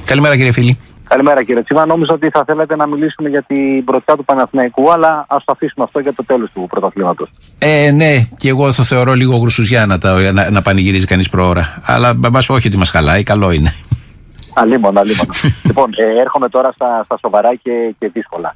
Καλημέρα, κύριε φίλη. Καλημέρα, κύριε Τσίμα. Νόμιζα ότι θα θέλετε να μιλήσουμε για την πρωτιά του Παναθηναϊκού, αλλά ας το αφήσουμε αυτό για το τέλος του πρωταθλήματος. Ναι, και εγώ το θεωρώ λίγο γρουσουζιά να πανηγυρίζει κανείς προώρα. Αλλά μπαμπάς, όχι ότι μας χαλάει, καλό είναι. Αλίμονα. Λοιπόν, έρχομαι τώρα στα σοβαρά και δύσκολα.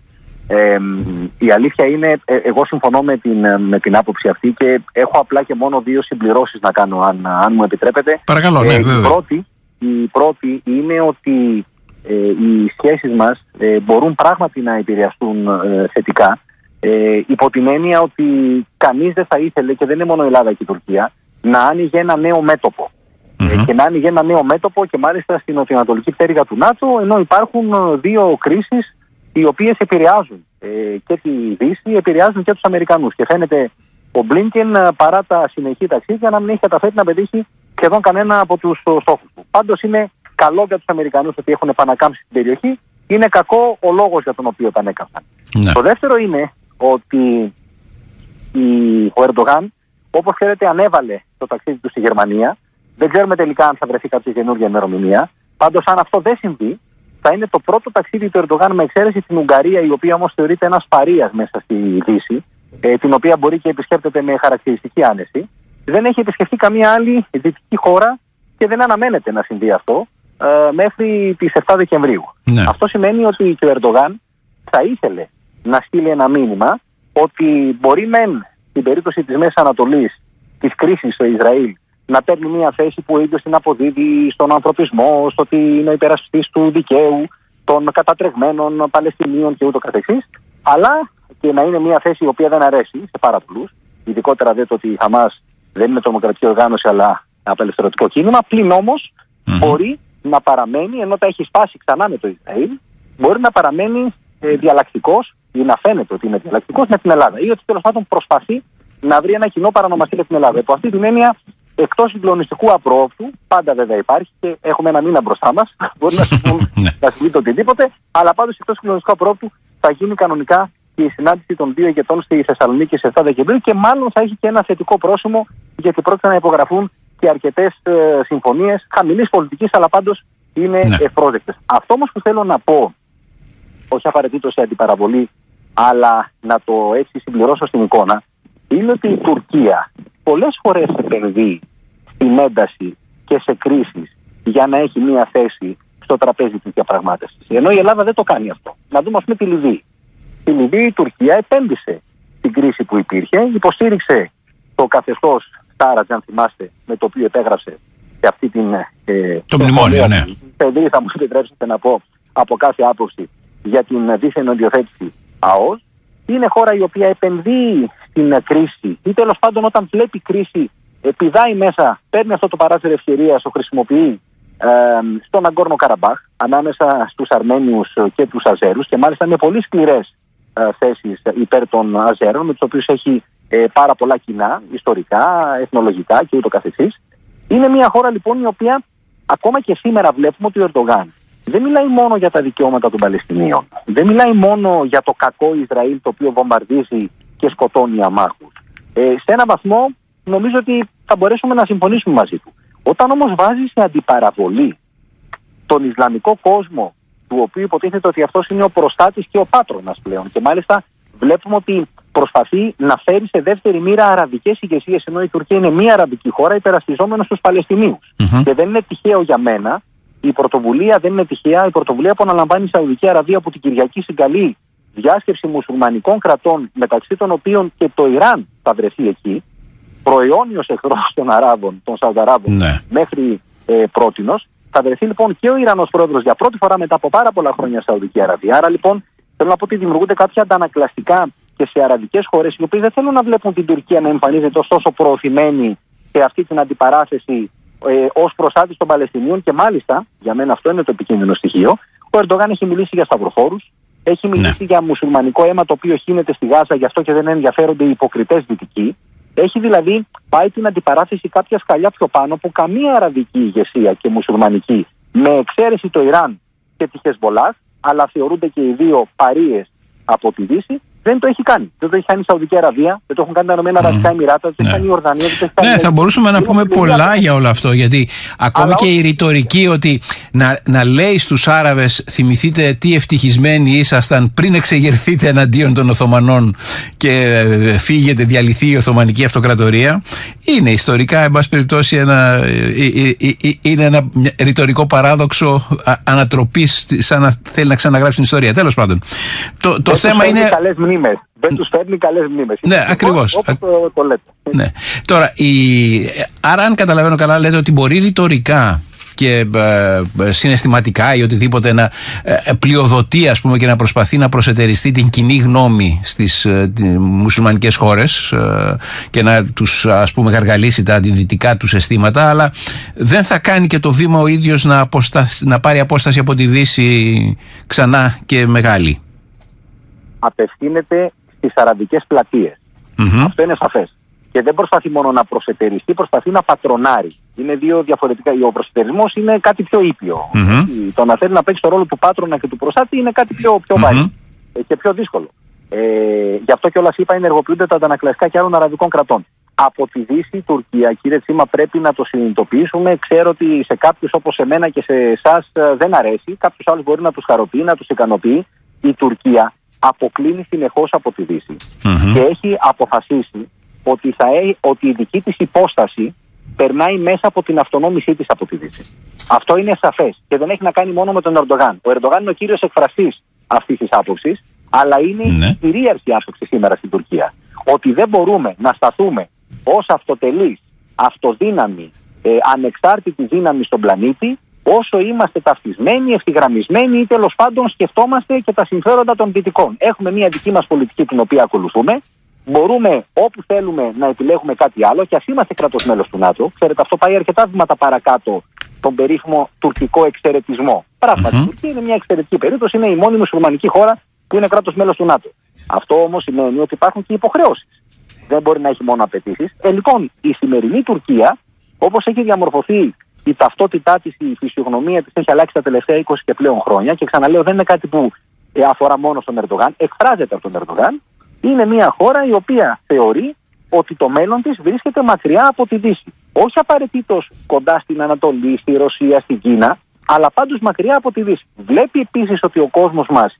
Η αλήθεια είναι, εγώ συμφωνώ με την άποψη αυτή και έχω απλά και μόνο δύο συμπληρώσεις να κάνω, αν μου επιτρέπετε. Παρακαλώ, ναι, βέβαια. Η πρώτη είναι ότι οι σχέσεις μας μπορούν πράγματι να επηρεαστούν θετικά, υπό την έννοια ότι κανείς δεν θα ήθελε, και δεν είναι μόνο η Ελλάδα και η Τουρκία, να άνοιγε ένα νέο μέτωπο. Και να άνοιγε ένα νέο μέτωπο και μάλιστα στην νοτιοανατολική πτέρυγα του ΝΑΤΟ, ενώ υπάρχουν δύο κρίσεις οι οποίες επηρεάζουν και τη Δύση, επηρεάζουν και τους Αμερικανούς. Και φαίνεται ο Μπλίνκεν, παρά τα συνεχή ταξίδια, να μην έχει καταφέρει να πετύχει σχεδόν κανένα από τους στόχους του. Πάντως είναι καλό για τους Αμερικανούς ότι έχουν επανακάμψει την περιοχή, είναι κακό ο λόγος για τον οποίο επανέκαμψαν. Το δεύτερο είναι ότι ο Ερντογάν, όπως ξέρετε, ανέβαλε το ταξίδι του στη Γερμανία. Δεν ξέρουμε τελικά αν θα βρεθεί κάποια καινούργια ημερομηνία. Πάντως, αν αυτό δεν συμβεί, θα είναι το πρώτο ταξίδι του Ερντογάν, με εξαίρεση την Ουγγαρία, η οποία όμως θεωρείται ένας παρείας μέσα στη Δύση, την οποία μπορεί και επισκέπτεται με χαρακτηριστική άνεση. Δεν έχει επισκεφτεί καμία άλλη δυτική χώρα και δεν αναμένεται να συμβεί αυτό μέχρι τις 7 Δεκεμβρίου. Ναι. Αυτό σημαίνει ότι και ο Ερντογάν θα ήθελε να στείλει ένα μήνυμα ότι μπορεί μεν στην περίπτωση της Μέσης Ανατολής, της κρίσης στο Ισραήλ, να παίρνει μια θέση που ο ίδιος την αποδίδει στον ανθρωπισμό, στο ότι είναι ο υπερασπιστής του δικαίου, των κατατρεγμένων Παλαιστινίων και ούτω καθεξής, αλλά και να είναι μια θέση η οποία δεν αρέσει σε πάρα πολλούς, ειδικότερα το ότι η Χαμάς δεν είναι τρομοκρατική οργάνωση αλλά απελευθερωτικό κίνημα, πλην όμως μπορεί να παραμένει, ενώ τα έχει σπάσει ξανά με το Ισραήλ, μπορεί να παραμένει διαλλακτικός ή να φαίνεται ότι είναι διαλλακτικός με την Ελλάδα, ή ότι τέλος πάντων προσπαθεί να βρει ένα κοινό παρανομαστή με την Ελλάδα. Από αυτή την έννοια, εκτός συγκλονιστικού απρόοπτου, πάντα βέβαια υπάρχει και έχουμε ένα μήνα μπροστά μας, μπορεί να συμβεί το οτιδήποτε, αλλά πάντως εκτός συγκλονιστικού απρόοπτου θα γίνει κανονικά και η συνάντηση των δύο ηγετών στη Θεσσαλονίκη σε 7 Δεκεμβρίου και μάλλον θα έχει και ένα θετικό πρόσημο, γιατί πρόκειται να υπογραφούν και αρκετές συμφωνίες χαμηλής πολιτικής, αλλά πάντως είναι ευπρόσδεκτες. Αυτό όμως που θέλω να πω, όχι απαραίτητο σε αντιπαραβολή, αλλά να το έτσι συμπληρώσω στην εικόνα, είναι ότι η Τουρκία πολλές φορές επενδύει στην ένταση και σε κρίσεις για να έχει μία θέση στο τραπέζι της διαπραγμάτευσης. Ενώ η Ελλάδα δεν το κάνει αυτό. Να δούμε, ας πούμε, τη Λιβύη. Στη Λιβύη η Τουρκία επένδυσε στην κρίση που υπήρχε, υποστήριξε το καθεστώς Στάρας, αν θυμάστε, με το οποίο επέγραψε και αυτή το μνημόνιο, ναι. Θα μου επιτρέψετε να πω από κάθε άποψη για την δίθεν οριοθέτηση ΑΟΣ. Είναι χώρα η οποία επενδύει στην κρίση ή τέλος πάντων όταν βλέπει κρίση πηδάει μέσα, παίρνει αυτό το παράθυρο ευκαιρίας, το χρησιμοποιεί στον Αγκόρνο Καραμπάχ ανάμεσα στους Αρμένιους και τους Αζέρους και μάλιστα με πολύ σκληρές θέσεις υπέρ των Αζέρων, με τους οποίους έχει πάρα πολλά κοινά, ιστορικά, εθνολογικά και ούτω καθεξής. Είναι μια χώρα λοιπόν η οποία ακόμα και σήμερα βλέπουμε ότι ο Ερντογάν δεν μιλάει μόνο για τα δικαιώματα των Παλαιστινίων, δεν μιλάει μόνο για το κακό Ισραήλ το οποίο βομβαρδίζει και σκοτώνει αμάχους. Σε έναν βαθμό νομίζω ότι θα μπορέσουμε να συμφωνήσουμε μαζί του. Όταν όμως βάζει σε αντιπαραβολή τον Ισλαμικό κόσμο, του οποίου υποτίθεται ότι αυτός είναι ο προστάτης και ο πάτρονας πλέον, και μάλιστα βλέπουμε ότι προσπαθεί να φέρει σε δεύτερη μοίρα αραβικές ηγεσίες, ενώ η Τουρκία είναι μια αραβική χώρα υπερασπιζόμενος στους Παλαιστινίους. Και δεν είναι τυχαίο για μένα, η πρωτοβουλία δεν είναι τυχαία, η πρωτοβουλία που αναλαμβάνει η Σαουδική Αραβία, που την Κυριακή συγκαλεί διάσκεψη μουσουλμανικών κρατών, μεταξύ των οποίων και το Ιράν θα βρεθεί εκεί, προαιώνιος εχθρός των Αράβων, των Σαουδαράβων, μέχρι πρότινος. Θα βρεθεί λοιπόν και ο Ιρανός πρόεδρος για πρώτη φορά μετά από πάρα πολλά χρόνια στη Σαουδική Αραβία. Άρα λοιπόν θέλω να πω ότι δημιουργούνται κάποια αντανακλαστικά και σε αραβικές χώρες, οι οποίες δεν θέλουν να βλέπουν την Τουρκία να εμφανίζεται ωστόσο προωθημένη σε αυτή την αντιπαράθεση ως προστάτης των Παλαιστινίων. Και μάλιστα, για μένα αυτό είναι το επικίνδυνο στοιχείο, ο Ερντογάν έχει μιλήσει για σταυροφόρους, έχει μιλήσει για μουσουλμανικό αίμα το οποίο χύνεται στη Γάζα, γι' αυτό και δεν ενδιαφέρονται οι υποκριτές δυτικοί. Έχει δηλαδή πάει την αντιπαράθεση κάποια σκαλιά πιο πάνω που καμία αραβική ηγεσία και μουσουλμανική, με εξαίρεση το Ιράν και τη Χεσμολάχ, αλλά θεωρούνται και οι δύο παρείες από τη Δύση, Δεν το έχει κάνει. Δεν το έχει κάνει η Σαουδική Αραβία, δεν το έχουν κάνει τα Ηνωμένα Αραβικά Εμιράτα, δεν το έχει κάνει η Ορδανία, δεν το έχει κάνει. Ναι, θα μπορούσαμε να πούμε πολλά για όλο αυτό. Γιατί ακόμη και η ρητορική ότι να λέει στους Άραβες, θυμηθείτε τι ευτυχισμένοι ήσασταν πριν εξεγερθείτε εναντίον των Οθωμανών και φύγετε, διαλυθεί η Οθωμανική Αυτοκρατορία, είναι ιστορικά, εν πάση περιπτώσει, ένα ρητορικό παράδοξο ανατροπής, σαν να θέλει να ξαναγράψει την ιστορία. Τέλος πάντων. Το θέμα είναι. Δεν τους φέρνει καλές μνήμες. Ναι, ακριβώς. Όπως το λέτε. Ναι. Τώρα, άρα αν καταλαβαίνω καλά, λέτε ότι μπορεί ρητορικά και συναισθηματικά ή οτιδήποτε να πλειοδοτεί, ας πούμε, και να προσπαθεί να προσετεριστεί την κοινή γνώμη στις μουσουλμανικές χώρες και να τους, ας πούμε, γαργαλίσει τα αντιδυτικά τους αισθήματα, αλλά δεν θα κάνει και το βήμα ο ίδιος να πάρει απόσταση από τη Δύση ξανά και μεγάλη. Απευθύνεται στις αραβικές πλατείες. Αυτό είναι σαφές. Και δεν προσπαθεί μόνο να προσετεριστεί, προσπαθεί να πατρονάρει. Είναι δύο διαφορετικά. Ο προσετερισμός είναι κάτι πιο ήπιο. Το να θέλει να παίξει το ρόλο του πάτρονα και του προστάτη είναι κάτι πιο βαρύ και πιο δύσκολο. Γι' αυτό κιόλας είπα, ενεργοποιούνται τα αντανακλαστικά και άλλων αραβικών κρατών. Από τη Δύση, η Τουρκία, κύριε Τσίμα, πρέπει να το συνειδητοποιήσουμε. Ξέρω ότι σε κάποιους όπως εμένα και σε εσάς δεν αρέσει. Κάποιους άλλους μπορεί να τους χαροποιεί, να τους ικανοποιεί. Η Τουρκία αποκλίνει συνεχώς από τη Δύση και έχει αποφασίσει ότι η δική της υπόσταση περνάει μέσα από την αυτονόμησή της από τη Δύση. Αυτό είναι σαφές και δεν έχει να κάνει μόνο με τον Ερντογάν. Ο Ερντογάν είναι ο κύριος εκφραστής αυτής της άποψης, αλλά είναι η κυρίαρχη άποψη σήμερα στην Τουρκία. Ότι δεν μπορούμε να σταθούμε ως αυτοτελής, αυτοδύναμη, ανεξάρτητη δύναμη στον πλανήτη, όσο είμαστε ταυτισμένοι, ευθυγραμμισμένοι ή τέλος πάντων σκεφτόμαστε και τα συμφέροντα των δυτικών. Έχουμε μια δική μας πολιτική την οποία ακολουθούμε. Μπορούμε όπου θέλουμε να επιλέγουμε κάτι άλλο και ας είμαστε κράτος μέλος του ΝΑΤΟ. Ξέρετε, αυτό πάει αρκετά βήματα παρακάτω τον περίφημο τουρκικό εξαιρετισμό. Πράγματι, η Τουρκία είναι μια εξαιρετική περίπτωση, είναι η μόνη μουσουλμανική χώρα που είναι κράτος μέλος του ΝΑΤΟ. Αυτό όμως σημαίνει ότι υπάρχουν και υποχρεώσεις. Δεν μπορεί να έχει μόνο απαιτήσεις. Λοιπόν, η σημερινή Τουρκία, όπως έχει διαμορφωθεί η ταυτότητά της, η φυσιογνωμία της έχει αλλάξει τα τελευταία 20 και πλέον χρόνια και ξαναλέω, δεν είναι κάτι που αφορά μόνο στον Ερντογάν, εκφράζεται από τον Ερντογάν. Είναι μια χώρα η οποία θεωρεί ότι το μέλλον της βρίσκεται μακριά από τη Δύση. Όχι απαραίτητος κοντά στην Ανατολή, στη Ρωσία, στην Κίνα, αλλά πάντως μακριά από τη Δύση. Βλέπει επίσης ότι ο κόσμος μας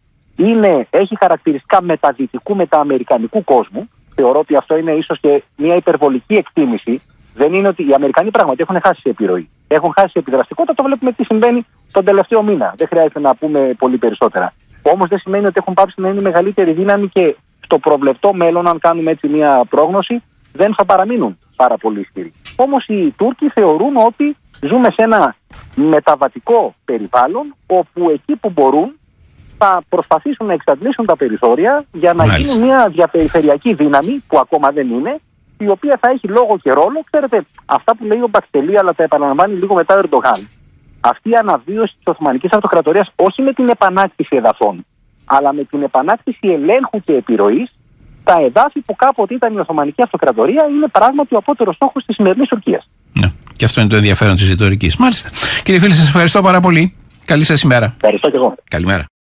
έχει χαρακτηριστικά μεταδυτικού, μετααμερικανικού κόσμου. Θεωρώ ότι αυτό είναι ίσως και μια υπερβολική εκτίμηση. Δεν είναι ότι οι Αμερικανοί πράγματι έχουν χάσει επιρροή. Έχουν χάσει επιδραστικότητα, το βλέπουμε τι συμβαίνει τον τελευταίο μήνα. Δεν χρειάζεται να πούμε πολύ περισσότερα. Όμως δεν σημαίνει ότι έχουν πάψει να είναι μεγαλύτερη δύναμη και στο προβλεπτό μέλλον, αν κάνουμε έτσι μια πρόγνωση, δεν θα παραμείνουν πάρα πολύ ισχυροί. Όμως οι Τούρκοι θεωρούν ότι ζούμε σε ένα μεταβατικό περιβάλλον, όπου εκεί που μπορούν θα προσπαθήσουν να εξαντλήσουν τα περιθώρια για να γίνει μια διαπεριφερειακή δύναμη, που ακόμα δεν είναι, η οποία θα έχει λόγο και ρόλο. Ξέρετε, αυτά που λέει ο Μπαξελή, αλλά τα επαναλαμβάνει λίγο μετά ο Ερντογάν. Αυτή η αναβίωση της Οθωμανικής Αυτοκρατορίας, όχι με την επανάκτηση εδαφών, αλλά με την επανάκτηση ελέγχου και επιρροής, τα εδάφη που κάποτε ήταν η Οθωμανική Αυτοκρατορία είναι πράγματι ο απότερος στόχος της σημερινής Τουρκίας. Ναι, και αυτό είναι το ενδιαφέρον της ρητορικής. Μάλιστα. Κύριε φίλε, σας ευχαριστώ πάρα πολύ. Καλή σας ημέρα. Ευχαριστώ και εγώ. Καλημέρα.